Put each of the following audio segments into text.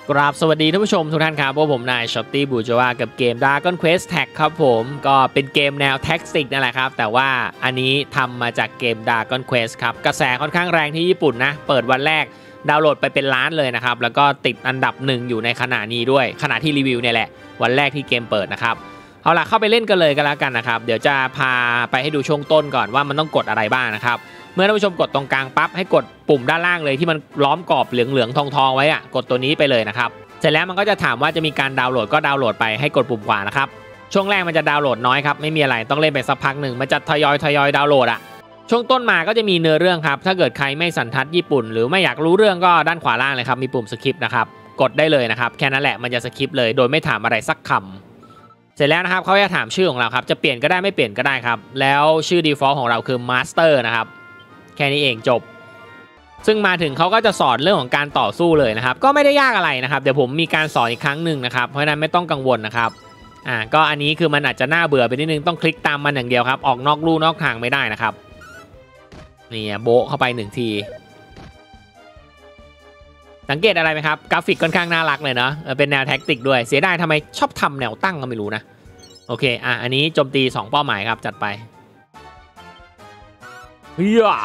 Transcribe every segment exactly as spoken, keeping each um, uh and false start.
กราบสวัสดีท่านผู้ชมทุกท่านครับพวกผมนายช็อตตี้บูจาวากับเกม Dragon Quest Tag ครับผมก็เป็นเกมแนวแท็กติกนั่นแหละครับแต่ว่าอันนี้ทำมาจากเกม Dragon Quest ครับกระแสค่อนข้างแรงที่ญี่ปุ่นนะเปิดวันแรกดาวน์โหลดไปเป็นล้านเลยนะครับแล้วก็ติดอันดับหนึ่งอยู่ในขณะนี้ด้วยขณะที่รีวิวเนี่ยแหละวันแรกที่เกมเปิดนะครับเอาล่ะเข้าไปเล่นกันเลยกันแล้วกันนะครับเดี๋ยวจะพาไปให้ดูช่วงต้นก่อนว่ามันต้องกดอะไรบ้างนะครับเมื่อท่านผู้ชมกดตรงกลางปั๊บให้กดปุ่มด้านล่างเลยที่มันล้อมกรอบเหลืองๆทองๆไว้อะกดตัวนี้ไปเลยนะครับเสร็จแล้วมันก็จะถามว่าจะมีการดาวน์โหลดก็ดาวน์โหลดไปให้กดปุ่มขวานะครับช่วงแรกมันจะดาวน์โหลดน้อยครับไม่มีอะไรต้องเล่นไปสักพักหนึ่งมันจะทยอยทยอยดาวน์โหลดอะช่วงต้นมาก็จะมีเนื้อเรื่องครับถ้าเกิดใครไม่สันทัดญี่ปุ่นหรือไม่อยากรู้เรื่องก็ด้านขวาล่างเลยครับมีปุ่มสคิปนะครับกดได้เลยนะครับแค่นั้นแหละมันจะสคิปเลยโดยไม่ถามอะไรสักคำเสร็จแล้วนะครับเขาจะถามชื่อของเราครับจะเปลี่ยนก็ได้ไม่เปลี่ยนก็ได้ครับแล้วชื่อ default ของเราคือ master นะครับแค่นี้เองจบซึ่งมาถึงเขาก็จะสอนเรื่องของการต่อสู้เลยนะครับก็ไม่ได้ยากอะไรนะครับเดี๋ยวผมมีการสอนอีกครั้งหนึ่งนะครับเพราะฉะนั้นไม่ต้องกังวลนะครับอ่าก็อันนี้คือมันอาจจะน่าเบื่อไปนิดนึงต้องคลิกตามมันอย่างเดียวครับออกนอกลู่นอกทางไม่ได้นะครับนี่โบะเข้าไปหนึ่งทีสังเกตอะไรไหมครับกราฟิกค่อนข้างน่ารักเลยเนาะเป็นแนวแท็กติกด้วยเสียดายทำไมชอบทำแนวตั้งก็ไม่รู้นะโอเคอ่ะอันนี้โจมตีสองเป้าหมายครับจัดไปเฮีย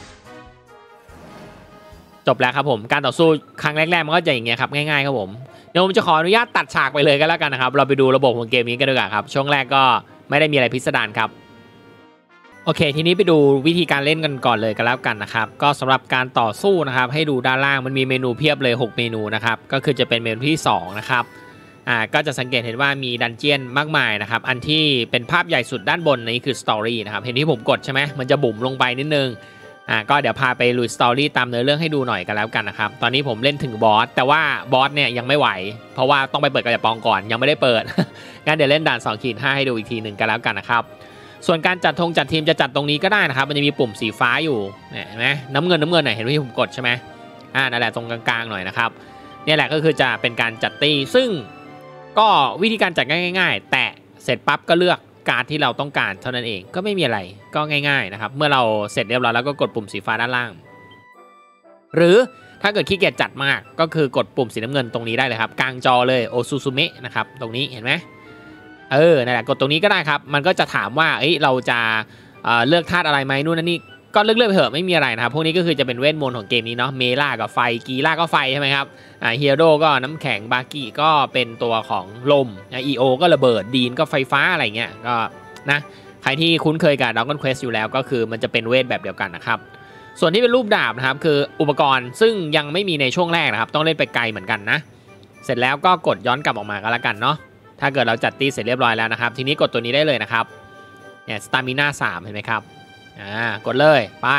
จบแล้วครับผมการต่อสู้ครั้งแรกๆมันก็จะอย่างเงี้ยครับง่ายๆครับผมเดี๋ยวผมจะขออนุญาตตัดฉากไปเลยก็แล้วกันนะครับเราไปดูระบบของเกมนี้กันดีกว่าครับช่วงแรกก็ไม่ได้มีอะไรพิสดารครับโอเคทีนี้ไปดูวิธีการเล่นกันก่อนเลยก็แล้วกันนะครับก็สำหรับการต่อสู้นะครับให้ดูด้านล่างมันมีเมนูเพียบเลยหกเมนูนะครับก็คือจะเป็นเมนูที่สองนะครับอ่าก็จะสังเกตเห็นว่ามีดันเจียนมากมายนะครับอันที่เป็นภาพใหญ่สุดด้านบนนี้คือสตอรี่นะครับเห็นที่ผมกดใช่ไหมมันจะบุ๋มลงไปนิดนึงอ่าก็เดี๋ยวพาไปลุยสตอรี่ตามเนื้อเรื่องให้ดูหน่อยกันแล้วกันนะครับตอนนี้ผมเล่นถึงบอสแต่ว่าบอสเนี่ยยังไม่ไหวเพราะว่าต้องไปเปิดกระป๋องก่อนยังไม่ได้เปิด งั้นเดี๋ยวเล่นด่านสองขีดห้าให้ดูอีกทีหนึ่งกันแล้วกันนะครับส่วนการจัดธงจัดทีมจะจัดตรงนี้ก็ได้นะครับมันจะมีปุ่มสีฟ้าอยู่เห็นไหมน้ำเงินน้ำเงินหน่อยเห็นที่ผมกดใช่ไหมอ่านั่นแหละตรงกลางๆหน่อยนะครับนี่แหละก็คือจะเป็นการจัดตีซึ่งก็วิธีการจัดง่ายๆแตะเสร็จปั๊บก็เลือกการที่เราต้องการเท่านั้นเองก็ไม่มีอะไรก็ง่ายๆนะครับเมื่อเราเสร็จเรียบร้อยแล้วก็กดปุ่มสีฟ้าด้านล่างหรือถ้าเกิดขี้เกียจจัดมากก็คือกดปุ่มสีน้ำเงินตรงนี้ได้เลยครับกลางจอเลยโอซูซูเมะนะครับตรงนี้เห็นไหมเออนั่นแหละกดตรงนี้ก็ได้ครับมันก็จะถามว่าเอ้ยเราจะเอ่อเลือกธาตุอะไรไหมนู่นนั่นนี่ก็เลือกเลือกไปเถอะไม่มีอะไรนะครับพวกนี้ก็คือจะเป็นเวทมนต์ของเกมนี้เนาะเมล่ากับไฟกีล่าก็ไฟใช่ไหมครับอ่าเฮียโร่ก็น้ำแข็งบากิก็เป็นตัวของลมอีโอก็ระเบิดดีนก็ไฟฟ้าอะไรเงี้ยก็นะใครที่คุ้นเคยกับ Dragon Quest อยู่แล้วก็คือมันจะเป็นเวทแบบเดียวกันนะครับส่วนที่เป็นรูปดาบนะครับคืออุปกรณ์ซึ่งยังไม่มีในช่วงแรกนะครับต้องเล่นไปไกลเหมือนกันนะเสร็จแล้วก็กดย้อนกลับออกมาก็แล้วกันเนาะถ้าเกิดเราจัดตีเสร็จเรียบร้อยแล้วนะครับทีนี้กดตัวนี้ได้เลยนะครับเนี่ยสตามิน่าสามเห็นไหมครับอ่ากดเลยไป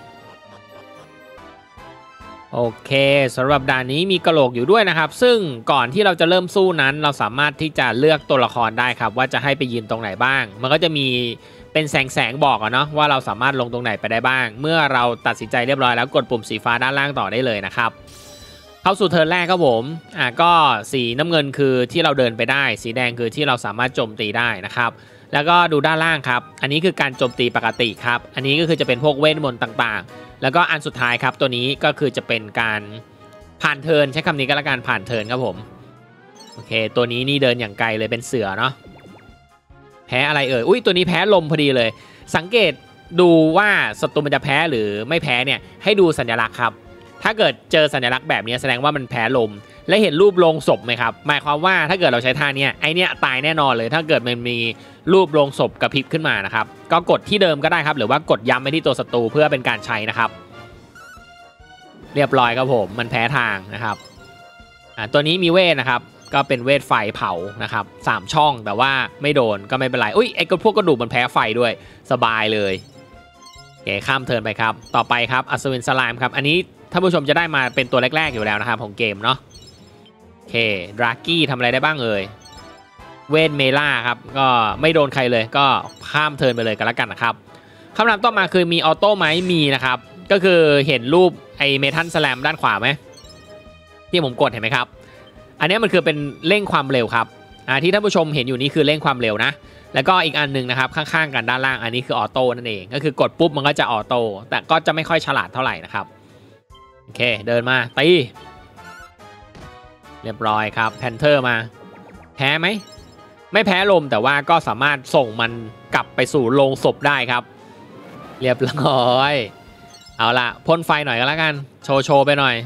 โอเคสำหรับด่านนี้มีกระโหลกอยู่ด้วยนะครับซึ่งก่อนที่เราจะเริ่มสู้นั้นเราสามารถที่จะเลือกตัวละครได้ครับว่าจะให้ไปยืนตรงไหนบ้างมันก็จะมีเป็นแสงแสงบอกอะเนาะว่าเราสามารถลงตรงไหนไปได้บ้างเมื่อเราตัดสินใจเรียบร้อยแล้วกดปุ่มสีฟ้าด้านล่างต่อได้เลยนะครับเข้าสู่เทิร์นแรกครับผมอ่าก็สีน้ำเงินคือที่เราเดินไปได้สีแดงคือที่เราสามารถโจมตีได้นะครับแล้วก็ดูด้านล่างครับอันนี้คือการโจมตีปกติครับอันนี้ก็คือจะเป็นพวกเวทมนต์ต่างๆแล้วก็อันสุดท้ายครับตัวนี้ก็คือจะเป็นการผ่านเทิร์นใช้คำนี้ก็แล้วกันผ่านเทิร์นครับผมโอเคตัวนี้นี่เดินอย่างไกลเลยเป็นเสือเนาะแพ้อะไรเอ่ยอุ้ยตัวนี้แพ้ลมพอดีเลยสังเกตดูว่าศัตรูมันจะแพ้หรือไม่แพ้เนี่ยให้ดูสัญลักษณ์ครับถ้าเกิดเจอสัญลักษณ์แบบนี้แสดงว่ามันแพ้ลมและเห็นรูปโลงศพไหมครับหมายความว่าถ้าเกิดเราใช้ท่านี้ไอเนี้ยตายแน่นอนเลยถ้าเกิดมันมีรูปโลงศพกระพริบขึ้นมานะครับก็กดที่เดิมก็ได้ครับหรือว่ากดย้ำไปที่ตัวศัตรูเพื่อเป็นการใช้นะครับเรียบร้อยครับผมมันแพ้ทางนะครับอ่าตัวนี้มีเวทนะครับก็เป็นเวทไฟเผานะครับสามช่องแต่ว่าไม่โดนก็ไม่เป็นไรอุ้ยไอ้พวกกระดูกมันแพ้ไฟด้วยสบายเลยโอเคข้ามเทิร์นไปครับต่อไปครับอัศวินสไลม์ครับอันนี้ท่านผู้ชมจะได้มาเป็นตัวแรกๆอยู่แล้วนะครับของเกมเนาะโอเคดรากี้ทำอะไรได้บ้างเอ่ยเวทเมล่าครับก็ไม่โดนใครเลยก็ข้ามเทิร์นไปเลยกันแล้วกันนะครับคำถามต่อมาคือมีออโต้ไหมมีนะครับก็คือเห็นรูปไอเมทัลสแลมด้านขวาไหมที่ผมกดเห็นไหมครับอันนี้มันคือเป็นเร่งความเร็วครับอ่าที่ท่านผู้ชมเห็นอยู่นี้คือเร่งความเร็วนะแล้วก็อีกอันนึงนะครับข้างๆกันด้านล่างอันนี้คือออโต้นั่นเองก็คือกดปุ๊บมันก็จะออโต้แต่ก็จะไม่ค่อยฉลาดเท่าไหร่นะครับโอเคเดินมาตีเรียบร้อยครับแพนเทอร์มาแพ้ไหมไม่แพ้ลมแต่ว่าก็สามารถส่งมันกลับไปสู่โลงศพได้ครับเรียบร้อยเอาละพ่นไฟหน่อยก็แล้วกันโชว์โชว์ไปหน่อย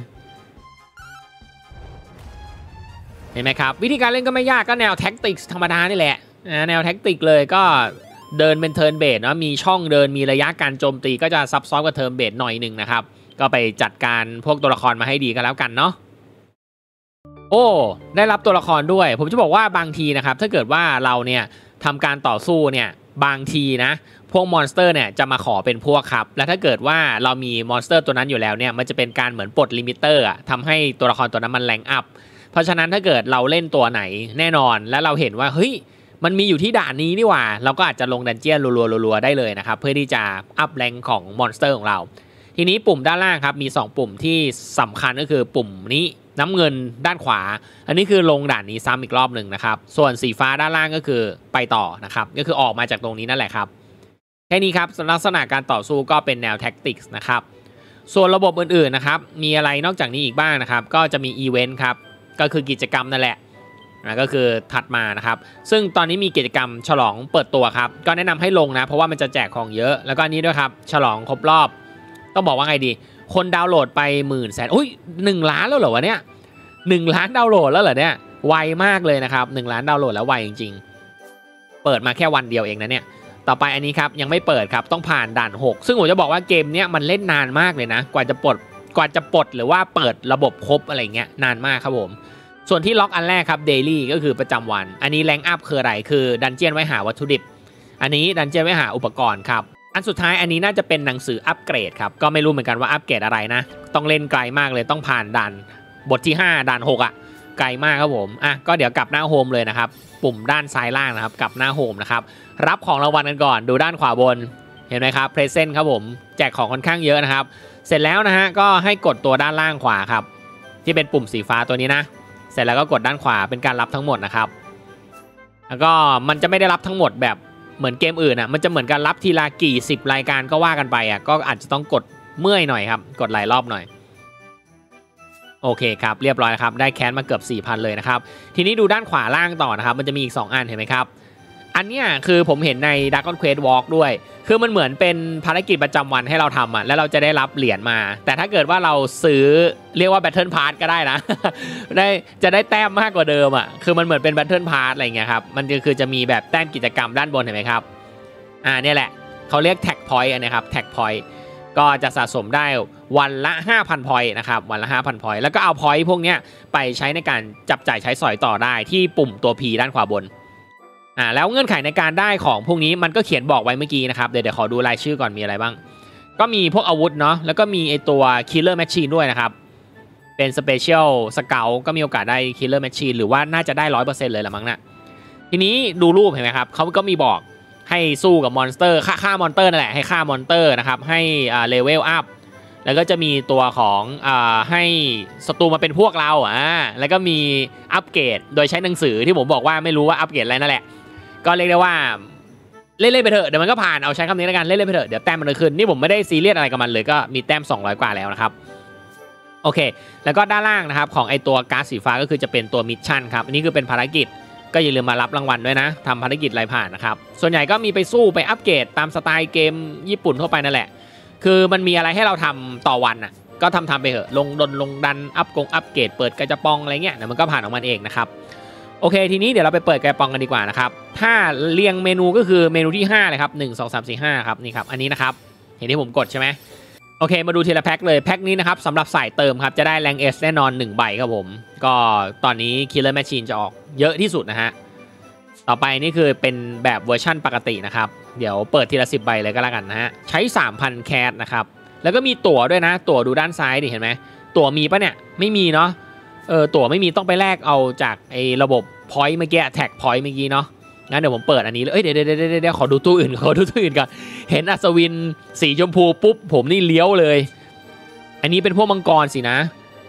เห็นไหมครับวิธีการเล่นก็ไม่ยากก็แนวแท็กติกธรรมดานี่แหละแนวแท็กติกเลยก็เดินเป็นเทิร์นเบสเนาะมีช่องเดินมีระยะการโจมตีก็จะซับซ้อนกับเทิร์นเบสหน่อยหนึ่งนะครับก็ไปจัดการพวกตัวละครมาให้ดีกันแล้วกันเนาะโอ้ได้รับตัวละครด้วยผมจะบอกว่าบางทีนะครับถ้าเกิดว่าเราเนี่ยทำการต่อสู้เนี่ยบางทีนะพวกมอนสเตอร์เนี่ยจะมาขอเป็นพวกครับและถ้าเกิดว่าเรามีมอนสเตอร์ตัวนั้นอยู่แล้วเนี่ยมันจะเป็นการเหมือนปลดลิมิเตอร์อะทำให้ตัวละครตัวนั้นมันแรงอัพเพราะฉะนั้นถ้าเกิดเราเล่นตัวไหนแน่นอนแล้วเราเห็นว่าเฮ้ยมันมีอยู่ที่ด่านนี้นี่หว่าเราก็อาจจะลงดันเจี้ยนรัวๆๆได้เลยนะครับเพื่อที่จะอัพแรงของมอนสเตอร์ของเราทีนี้ปุ่มด้านล่างครับมีสองปุ่มที่สำคัญก็คือปุ่มนี้น้ำเงินด้านขวาอันนี้คือลงด่านนี้ซ้ำอีกรอบหนึ่งนะครับส่วนสีฟ้าด้านล่างก็คือไปต่อนะครับก็คือออกมาจากตรงนี้นั่นแหละครับแค่นี้ครับลักษณะการต่อสู้ก็เป็นแนวแท็กติกส์นะครับส่วนระบบอื่นๆนะครับมีอะไรนอกจากนี้อีกบ้างนะครับก็จะมีอีเวนต์ครับก็คือกิจกรรมนั่นแหละนะก็คือถัดมานะครับซึ่งตอนนี้มีกิจกรรมฉลองเปิดตัวครับก็แนะนำให้ลงนะเพราะว่ามันจะแจกของเยอะแล้วก็อันนี้ด้วยครับฉลองครบรอบต้องบอกว่าไงดีคนดาวน์โหลดไปหมื่นแสนอุ้ยหนึ่งล้านแล้วเหรอวะเนี่ยหนึ่งล้านดาวน์โหลดแล้วเหรอเนี่ยไวมากเลยนะครับหนึ่งล้านดาวน์โหลดแล้วไวจริงๆเปิดมาแค่วันเดียวเองนะเนี่ยต่อไปอันนี้ครับยังไม่เปิดครับต้องผ่านด่านหกซึ่งผมจะบอกว่าเกมเนี้ยมันเล่นนานมากเลยนะกว่าจะปลดกว่าจะปลดหรือว่าเปิดระบบครบอะไรเงี้ยนานมากครับผมส่วนที่ล็อกอันแรกครับเดลี่ก็คือประจำวันอันนี้แรงอัพคืออะไรคือดันเจียนไว้หาวัตถุดิบอันนี้ดันเจียนไว้หาอุปกรณ์ครับอันสุดท้ายอันนี้น่าจะเป็นหนังสืออัปเกรดครับก็ไม่รู้เหมือนกันว่าอัปเกรดอะไรนะต้องเล่นไกลมากเลยต้องผ่านด่านบทที่ห้าด่านหกอ่ะไกลมากครับผมอ่ะก็เดี๋ยวกลับหน้าโฮมเลยนะครับปุ่มด้านซ้ายล่างนะครับกลับหน้าโฮมนะครับรับของรางวัลกันก่อนดูด้านขวาบนเห็นไหมครับเพรสเซนต์ครับผมแจกของค่อนข้างเยอะนะครับเสร็จแล้วนะฮะก็ให้กดตัวด้านล่างขวาครับที่เป็นปุ่มสีฟ้าตัวนี้นะเสร็จแล้วก็กดด้านขวาเป็นการรับทั้งหมดนะครับแล้วก็มันจะไม่ได้รับทั้งหมดแบบเหมือนเกมอื่นอ่ะมันจะเหมือนการรับทีละกี่สิบรายการก็ว่ากันไปอ่ะก็อาจจะต้องกดเมื่อยหน่อยครับกดหลายรอบหน่อยโอเคครับเรียบร้อยครับได้แคสมาเกือบ สี่พัน เลยนะครับทีนี้ดูด้านขวาล่างต่อนะครับมันจะมีอีกสองอันเห็นไหมครับอันเนี้ยคือผมเห็นใน Dragon Quest Walk ด้วยคือมันเหมือนเป็นภารกิจประจำวันให้เราทำอ่ะแล้วเราจะได้รับเหรียญมาแต่ถ้าเกิดว่าเราซื้อเรียกว่า Battle Pass ก็ได้นะ ได้จะได้แต้มมากกว่าเดิมอ่ะคือมันเหมือนเป็น Battle Pass อะไรเงี้ยครับมันก็คือจะมีแบบแต้มกิจกรรมด้านบนเห็นไหมครับอ่าเนี่ยแหละเขาเรียก Tag Point อันนี้ครับ Tag Point ก็จะสะสมได้วันละ ห้าพัน point นะครับวันละ ห้าพัน point แล้วก็เอา point พวกเนี้ยไปใช้ในการจับจ่ายใช้สอยต่อได้ที่ปุ่มตัว P ด้านขวาบนอ่าแล้วเงื่อนไขในการได้ของพวกนี้มันก็เขียนบอกไว้เมื่อกี้นะครับเดี๋ยวเดี๋ยวขอดูรายชื่อก่อนมีอะไรบ้างก็มีพวกอาวุธเนาะแล้วก็มีไอตัว Killer Machine ด้วยนะครับเป็น Special Scout ก็มีโอกาสได้ Killer Machine หรือว่าน่าจะได้ ร้อยเปอร์เซ็นต์ เลยละมั้งนะทีนี้ดูรูปเห็นไหมครับเขาก็มีบอกให้สู้กับมอนสเตอร์ฆ่าฆ่ามอนสเตอร์นั่นแหละให้ฆ่ามอนสเตอร์นะครับให้อ่าเลเวลอัพแล้วก็จะมีตัวของอ่าให้ศัตรูมาเป็นพวกเราอ่าแล้วก็มีอัปเกรดโดยใช้หนังสือที่ผมบอกว่าไม่รู้ว่าอัปเกรดอะไรนั่นแหละก็เรียกได้ว่าเล่นๆไปเถอะเดี๋ยวมันก็ผ่านเอาใช้คำนี้แล้วกันเล่นๆไปเถอะเดี๋ยวแต้มมันจะขึ้นนี่ผมไม่ได้ซีเรียสอะไรกับมันเลยก็มีแต้มสองร้อยกว่าแล้วนะครับโอเคแล้วก็ด้านล่างนะครับของไอตัวการ์ดสีฟ้าก็คือจะเป็นตัวมิชชั่นครับอันนี้คือเป็นภารกิจก็อย่าลืมมารับรางวัลด้วยนะทำภารกิจอะไรผ่านนะครับส่วนใหญ่ก็มีไปสู้ไปอัปเกรดตามสไตล์เกมญี่ปุ่นทั่วไปนั่นแหละคือมันมีอะไรให้เราทำต่อวันอ่ะก็ทำทำไปเถอะลงดนลงดันอัพกงอัปเกรดเปิดกระจะปองอะไรเงี้ยเดี๋ยวมันก็ผ่านของมันเองนะครับโอเคทีนี้เดี๋ยวเราไปเปิดกระปองกันดีกว่านะครับถ้าเรียงเมนูก็คือเมนูที่ห้าเลยครับหนึ่ง สอง สาม สี่ ห้าครับนี่ครับอันนี้นะครับเห็นที่ผมกดใช่ไหมโอเคมาดูทีละแพ็คเลยแพ็คนี้นะครับสำหรับสายเติมครับจะได้แรง S แน่นอนหนึ่งใบครับผมก็ตอนนี้ Killer Machine จะออกเยอะที่สุดนะฮะต่อไปนี่คือเป็นแบบเวอร์ชั่นปกตินะครับเดี๋ยวเปิดทีละสิบใบเลยก็แล้วกันนะฮะใช้ สามพัน แคสนะครับแล้วก็มีตั๋วด้วยนะตั๋วดูด้านซ้ายดิเห็นไหมตั๋วมีปะเนี่ยไม่มีเนาะเออตั๋วไม่มีต้องไปแลกเอาจากไอ้ระบบ point เมื่อกี้แท็ก point เมื่อกี้เนาะงั้นเดี๋ยวผมเปิดอันนี้เลยเอ้ยเดี๋ยวเดี๋ยวเดี๋ยวเดี๋ยวขอดูตู้อื่นขอดูตู้อื่นก่อนเห็นอัศวินสีชมพูปุ๊บผมนี่เลี้ยวเลยอันนี้เป็นพวกมังกรสินะ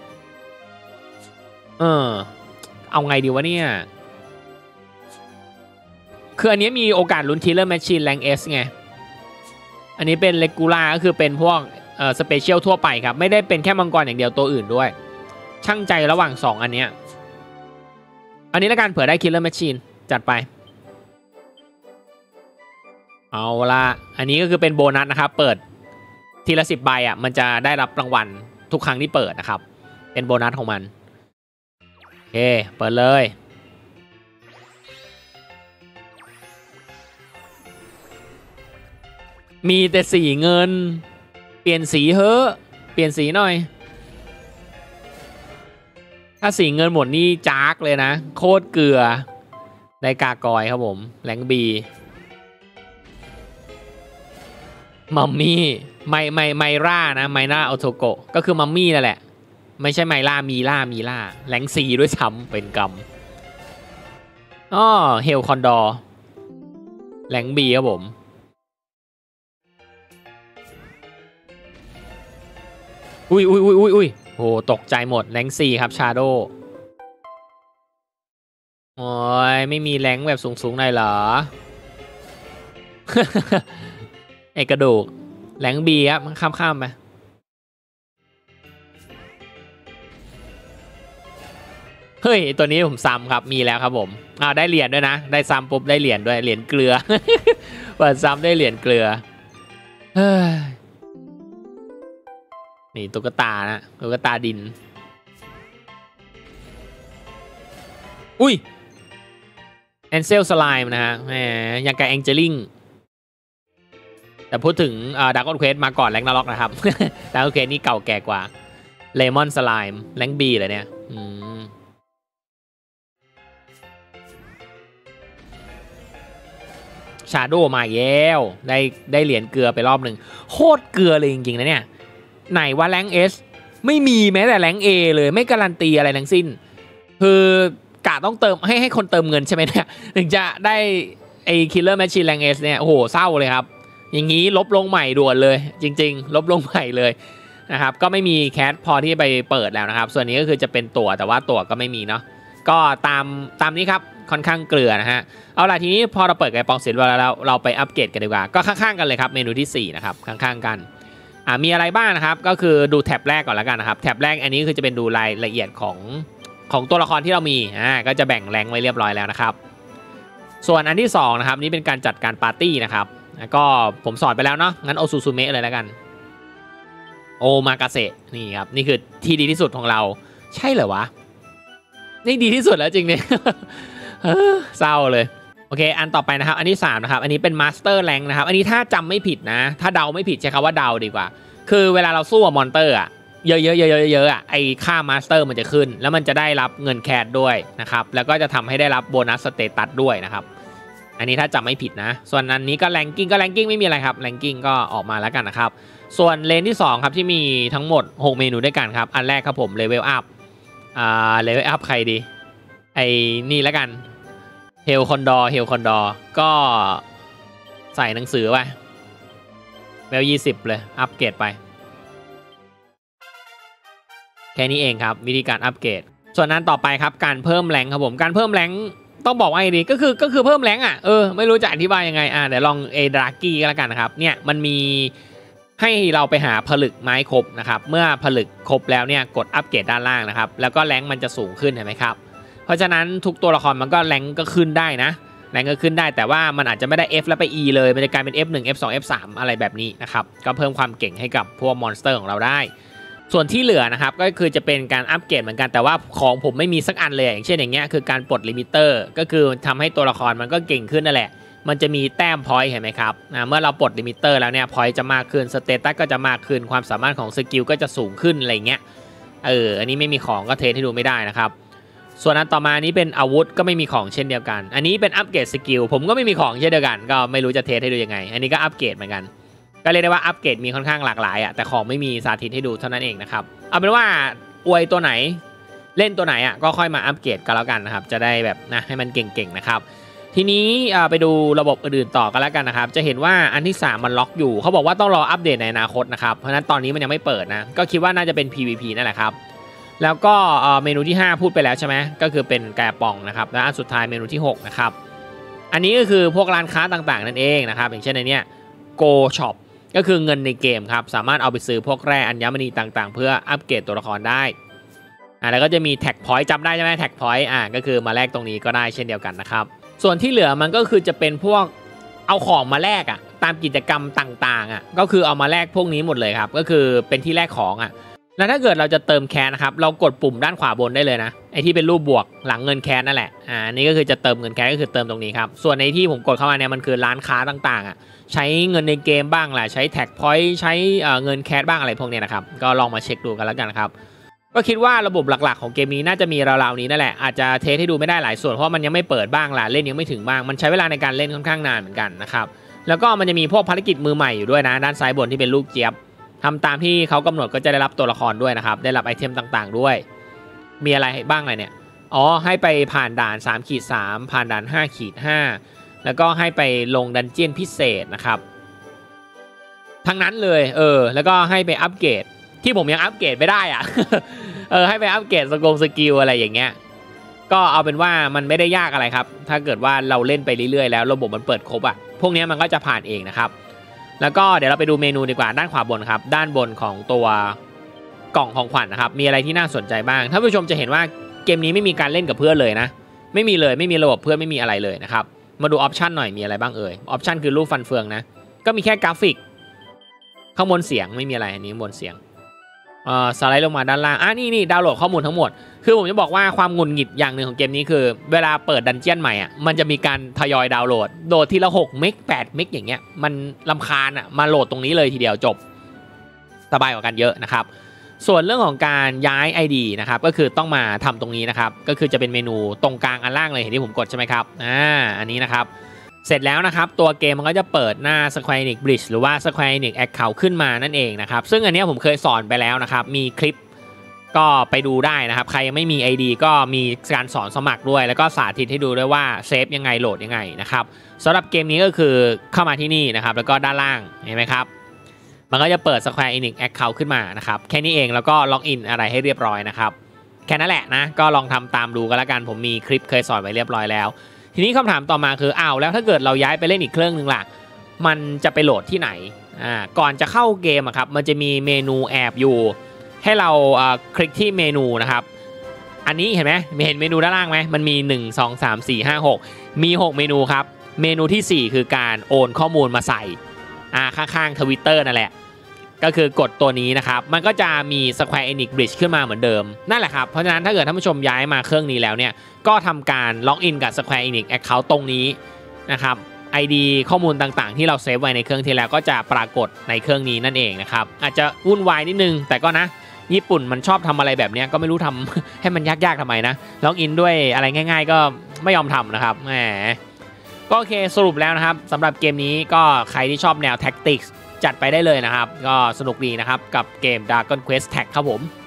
เออเอาไงดีวะเนี่ยคืออันนี้มีโอกาสลุ้น Killer Machine แรง S ไงอันนี้เป็น Regular ก็คือเป็นพวกเอ่อ Special ทั่วไปครับไม่ได้เป็นแค่มังกรอย่างเดียวตัวอื่นด้วยช่างใจระหว่างสองอันเนี้ยอันนี้แล้วกันเผื่อได้ Killer Machine จัดไปเอาละอันนี้ก็คือเป็นโบนัสนะครับเปิดทีละสิบใบอ่ะมันจะได้รับรางวัลทุกครั้งที่เปิดนะครับเป็นโบนัสของมันโอเคเปิดเลยมีแต่สีเงินเปลี่ยนสีเฮ้อะเปลี่ยนสีหน่อยถ้าสีเงินหมดนี่จากเลยนะโคตรเกลือได้กากอยครับผมแรงบีมัมมี่ไมไมไมร่านะไมร่าออโตโกะก็คือมัมมี่นั่นแหละไม่ใช่ไมร่ามีล่ามีล่าแรงซีด้วยซ้ำเป็นกรรมอ๋อเฮลคอนดอร์แรงบีครับผมอุ้ยอุ้ยอุ้ยอุ้ยอุ้ยโหตกใจหมดแรงซีครับชาโดโอ้ยไม่มีแรงแบบสูงๆหน่อยเหรอ ไอกระดูกแรงบีครับข้ามข้ามไปเฮ้ยตัวนี้ผมซ้ำครับมีแล้วครับผมอ่าได้เหรียญด้วยนะได้ซ้ำปุ๊บได้เหรียญด้วยเหรียญเกลือ เปิดซ้ำได้เหรียญเกลือเฮ้ยนี่ตุ๊กตานะตุ๊กตาดินอุ้ยแอนเซลสไลม์นะฮะแหมยังกับแองเจลิงแต่พูดถึงดาร์กอนเควสมาก่อนแรงนาล็อกนะครับ ดาร์กอนเควสนี่เก่าแก่กว่าเลมอนสไลม์แรงบีเลยเนี่ยชาโดมาแย้วได้ได้เหรียญเกลือไปรอบหนึ่งโคตรเกลือเลยจริงๆนะเนี่ยไหนว่าแรงเอสไม่มีแม้แต่แรงเอเลยไม่การันตีอะไรทั้งสิ้นคือกะต้องเติมให้ให้คนเติมเงินใช่ไหมเนี่ยถึงจะได้ไอ้คิลเลอร์แมชชีนแรงเอสเนี่ยโอ้โหเศร้าเลยครับอย่างนี้ลบลงใหม่ด่วนเลยจริงๆลบลงใหม่เลยนะครับก็ไม่มีแคสพอที่ไปเปิดแล้วนะครับส่วนนี้ก็คือจะเป็นตั๋วแต่ว่าตั๋วก็ไม่มีเนาะก็ตามตามนี้ครับค่อนข้างเกลือนะฮะเอาล่ะทีนี้พอเราเปิดไกปองเสร็จแล้วเราไปอัปเกรดกันดีกว่าก็ข้างๆกันเลยครับเมนูที่สี่นะครับข้างๆกันอ่ามีอะไรบ้างนะครับก็คือดูแท็บแรกก่อนแล้วกันนะครับแท็บแรกอันนี้คือจะเป็นดูรายละเอียดของของตัวละครที่เรามีอ่าก็จะแบ่งแรงไว้เรียบร้อยแล้วนะครับส่วนอันที่สองนะครับนี่เป็นการจัดการปาร์ตี้นะครับก็ผมสอนไปแล้วเนาะงั้นโอซูซูเมะเลยแล้วกันโอมากาเซนี่ครับนี่คือที่ดีที่สุดของเราใช่เหรอวะนี่ดีที่สุดแล้วจริงเนี่ย เศร้าเลยโอเคอันต่อไปนะครับอันที่สามนะครับอันนี้เป็นมาสเตอร์แรงนะครับอันนี้ถ้าจำไม่ผิดนะถ้าเดาไม่ผิดใช้คำว่าเดาดีกว่าคือเวลาเราสู้กับมอนเตอร์อะเยอะๆเยอะๆเยอะๆอ่ะไอค่ามาสเตอร์มันจะขึ้นแล้วมันจะได้รับเงินแคดด้วยนะครับแล้วก็จะทำให้ได้รับโบนัสสเตตัสด้วยนะครับอันนี้ถ้าจำไม่ผิดนะส่วนอันนี้ก็แรงกิ้งก็แรงกิ้งไม่มีอะไรครับแรงกิ้งก็ออกมาแล้วกันนะครับส่วนเลนที่สองครับที่มีทั้งหมดหกเมนูด้วยกันครับอันแรกครับผมเลเวลอัพอ่าเลเวลอัพใครดีไอ้นี่แล้วกันเฮลคอนดอร์เฮลคอนดอร์ก็ใส่หนังสือไปเวลยี่สิบเลยอัปเกรดไปแค่นี้เองครับวิธีการอัปเกรดส่วนนั้นต่อไปครับการเพิ่มแรงครับผมการเพิ่มแรงต้องบอกว่าไงดีก็คือก็คือเพิ่มแรงอ่ะเออไม่รู้จะอธิบายยังไงอ่ะเดี๋ยวลองเอดรากี้ก็แล้วกันนะครับเนี่ยมันมีให้เราไปหาผลึกไม้ครบนะครับเมื่อผลึกครบแล้วเนี่ยกดอัปเกรดด้านล่างนะครับแล้วก็แรงมันจะสูงขึ้นเห็นไหมครับเพราะฉะนั้นทุกตัวละครมันก็แรงก็ขึ้นได้นะแรงก็ขึ้นได้แต่ว่ามันอาจจะไม่ได้ F แล้วไป E เลยมันจะกลายเป็น เอฟ หนึ่ง เอฟ สอง เอฟ สาม อะไรแบบนี้นะครับก็เพิ่มความเก่งให้กับพวกมอนสเตอร์ของเราได้ส่วนที่เหลือนะครับก็คือจะเป็นการอัปเกรดเหมือนกันแต่ว่าของผมไม่มีสักอันเลยอย่างเช่นอย่างเงี้ยคือการปลดลิมิเตอร์ก็คือทำให้ตัวละครมันก็เก่งขึ้นนั่นแหละมันจะมีแต้มพอยต์เห็นไหมครับเมื่อเราปลดลิมิเตอร์แล้วเนี่ยพอยต์จะมากขึ้นสเตตัสก็จะมากขึ้นความสามารถของสกิลก็จะสูงขึ้นอะไรเงี้ยเอออันนี้ไม่มีของก็เทสให้ดูไม่ได้นะครับส่วนอันต่อมานี้เป็นอาวุธก็ไม่มีของเช่นเดียวกันอันนี้เป็นอัปเกรดสกิลผมก็ไม่มีของเช่นเดียวกันก็ไม่รู้จะเทสให้ดูยังไงอันนี้ก็อัปเกรดเหมือนกันก็เรียกได้ว่าอัปเกรดมีค่อนข้างหลากหลายอ่ะแต่ของไม่มีสาธิตให้ดูเท่านั้นเองนะครับเอาเป็นว่าอวยตัวไหนเล่นตัวไหนอ่ะก็ค่อยมาอัปเกรดกันแล้วกันนะครับจะได้แบบนะให้มันเก่งๆนะครับทีนี้ไปดูระบบอื่นๆต่อกันแล้วกันนะครับจะเห็นว่าอันที่สามมันล็อกอยู่เขาบอกว่าต้องรออัปเดตในอนาคตนะครับเพราะฉะนั้นตอนนี้มันยังไม่เปิดนะก็คิดว่าน่าจะเป็น พี วี พี นั่นแหละครับแล้วก็เมนูที่ห้าพูดไปแล้วใช่ไหมก็คือเป็นแกปองนะครับและอันสุดท้ายเมนูที่หกนะครับอันนี้ก็คือพวกร้านค้าต่างๆนั่นเองนะครับอย่างเช่นในเนี้ย Go Shop ก็คือเงินในเกมครับสามารถเอาไปซื้อพวกแร่อัญมณีต่างๆเพื่ออัปเกรดตัวละครได้อ่าแล้วก็จะมีแท็กพอยต์จำได้ใช่ไหมแท็กพอยต์อ่าก็คือมาแลกตรงนี้ก็ได้เช่นเดียวกันนะครับส่วนที่เหลือมันก็คือจะเป็นพวกเอาของมาแลกอ่ะตามกิจกรรมต่างๆอ่ะก็คือเอามาแลกพวกนี้หมดเลยครับก็คือเป็นที่แลกของอ่ะแล้วถ้าเกิดเราจะเติมแคสนะครับเรากดปุ่มด้านขวาบนได้เลยนะไอที่เป็นรูปบวกหลังเงินแคสนั่นแหละอ่านี่ก็คือจะเติมเงินแคสก็คือเติมตรงนี้ครับส่วนในที่ผมกดเข้ามาเนี่ยมันคือร้านค้าต่างๆอ่ะใช้เงินในเกมบ้างแหละใช้แท็กพอยต์ใช้เงินแคสบ้างอะไรพวกนี้นะครับก็ลองมาเช็คดูกันแล้วกันครับก็คิดว่าระบบหลักๆของเกมนี้น่าจะมีราวๆนี้นั่นแหละอาจจะเทสให้ดูไม่ได้หลายส่วนเพราะมันยังไม่เปิดบ้างล่ะเล่นยังไม่ถึงบ้างมันใช้เวลาในการเล่นค่อนข้างนานเหมือนกันนะครับแล้วก็มันจะมีพวกภารกิจมือใหม่อยู่ด้วยนะด้านซ้ายบนที่เป็นลูกเจี๊ยบทำตามที่เขากำหนดก็จะได้รับตัวละครด้วยนะครับได้รับไอเทมต่างๆด้วยมีอะไรบ้างอะไรเนี่ยอ๋อให้ไปผ่านด่านสามขีดสามผ่านด่านห้าขีดห้าแล้วก็ให้ไปลงดันเจี้ยนพิเศษนะครับทั้งนั้นเลยเออแล้วก็ให้ไปอัปเกรดที่ผมยังอัปเกรดไม่ได้อะ เออให้ไปอัปเกรดสกงสกิลอะไรอย่างเงี้ยก็เอาเป็นว่ามันไม่ได้ยากอะไรครับถ้าเกิดว่าเราเล่นไปเรื่อยๆแล้วระบบมันเปิดครบอ่ะพวกนี้มันก็จะผ่านเองนะครับแล้วก็เดี๋ยวเราไปดูเมนูดีกว่าด้านขวาบนครับด้านบนของตัวกล่องของขวัญ นะครับมีอะไรที่น่าสนใจบ้างท่านผู้ชมจะเห็นว่าเกมนี้ไม่มีการเล่นกับเพื่อนเลยนะไม่มีเลยไม่มีระบบเพื่อนไม่มีอะไรเลยนะครับมาดูออปชันหน่อยมีอะไรบ้างเอ่ยออปชันคือรูปฟันเฟืองนะก็มีแค่กราฟิกข้างบนเสียงไม่มีอะไรอันนี้บนเสียงเอ่อสไลด์ลงมาด้านล่างอ่ะนี่นี่ดาวน์โหลดข้อมูลทั้งหมดคือผมจะบอกว่าความหงุดหงิดอย่างหนึ่งของเกมนี้คือเวลาเปิดดันเจี้ยนใหม่อ่ะมันจะมีการทยอยดาวน์โหลดโหลดทีละหกเมกแปดเมกอย่างเงี้ยมันรำคาญอ่ะมาโหลดตรงนี้เลยทีเดียวจบสบายกว่ากันเยอะนะครับส่วนเรื่องของการย้าย ไอ ดี นะครับก็คือต้องมาทำตรงนี้นะครับก็คือจะเป็นเมนูตรงกลางอันล่างเลยเห็นที่ผมกดใช่ไหมครับอ่าอันนี้นะครับเสร็จแล้วนะครับตัวเกมมันก็จะเปิดหน้า Square Enix Bridge หรือว่า Square Enix Account ขึ้นมานั่นเองนะครับซึ่งอันนี้ผมเคยสอนไปแล้วนะครับมีคลิปก็ไปดูได้นะครับใครยังไม่มี ไอ ดี ก็มีการสอนสมัครด้วยแล้วก็สาธิตให้ดูด้วยว่าเซฟยังไงโหลดยังไงนะครับสำหรับเกมนี้ก็คือเข้ามาที่นี่นะครับแล้วก็ด้านล่างเห็นไหมครับมันก็จะเปิด Square Enix Account ขึ้นมานะครับแค่นี้เองแล้วก็ล็อกอินอะไรให้เรียบร้อยนะครับแค่นั้นแหละนะก็ลองทำตามดูกันแล้วกันผมมีคลิปเคยสอนไว้เรียบร้อยแล้วทีนี้คำถามต่อมาคืออ้าวแล้วถ้าเกิดเราย้ายไปเล่นอีกเครื่องนึงล่ะมันจะไปโหลดที่ไหนอ่าก่อนจะเข้าเกมอะครับมันจะมีเมนูแอบอยู่ให้เราคลิกที่เมนูนะครับอันนี้เห็นไหมเห็นเมนูด้านล่างไหมมันมีหนึ่ง สอง สาม สี่ ห้า หกมีหกเมนูครับเมนูที่สี่คือการโอนข้อมูลมาใส่อ่าข้างๆ Twitter นั่นแหละก็คือกดตัวนี้นะครับมันก็จะมี Square Enix Bridge ขึ้นมาเหมือนเดิมนั่นแหละครับเพราะฉะนั้นถ้าเกิดท่านผู้ชมย้ายมาเครื่องนี้แล้วเนี่ยก็ทำการล็อกอินกับ Square Enix Account ตรงนี้นะครับ ไอ ดี ข้อมูลต่างๆที่เราเซฟไว้ในเครื่องที่แล้วก็จะปรากฏในเครื่องนี้นั่นเองนะครับอาจจะวุ่นวายนิดนึงแต่ก็นะญี่ปุ่นมันชอบทำอะไรแบบนี้ก็ไม่รู้ทำ ให้มันยากๆทำไมนะล็อกอินด้วยอะไรง่ายๆก็ไม่ยอมทำนะครับแหมก็โอเคสรุปแล้วนะครับสำหรับเกมนี้ก็ใครที่ชอบแนว Tactics จัดไปได้เลยนะครับก็สนุกดีนะครับกับเกม Dragon Quest Tag ครับผม